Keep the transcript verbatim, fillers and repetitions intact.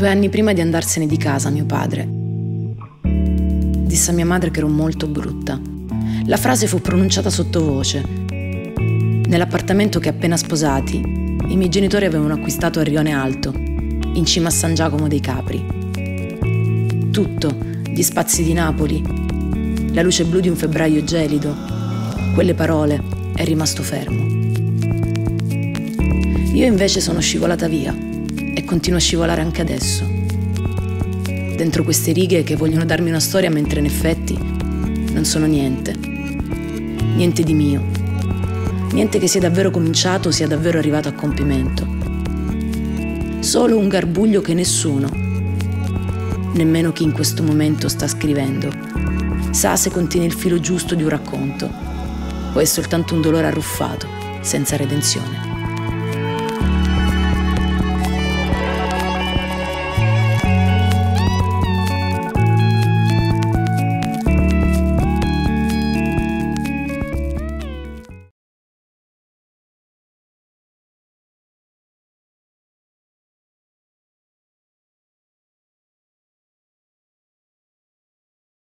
Due anni prima di andarsene di casa, mio padre disse a mia madre che ero molto brutta. La frase fu pronunciata sottovoce. Nell'appartamento che appena sposati, i miei genitori avevano acquistato a Rione Alto, in cima a San Giacomo dei Capri. Tutto, gli spazi di Napoli, la luce blu di un febbraio gelido, quelle parole, è rimasto fermo. Io invece sono scivolata via e continuo a scivolare anche adesso. Dentro queste righe che vogliono darmi una storia mentre in effetti non sono niente. Niente di mio. Niente che sia davvero cominciato o sia davvero arrivato a compimento. Solo un garbuglio che nessuno, nemmeno chi in questo momento sta scrivendo, sa se contiene il filo giusto di un racconto o è soltanto un dolore arruffato, senza redenzione.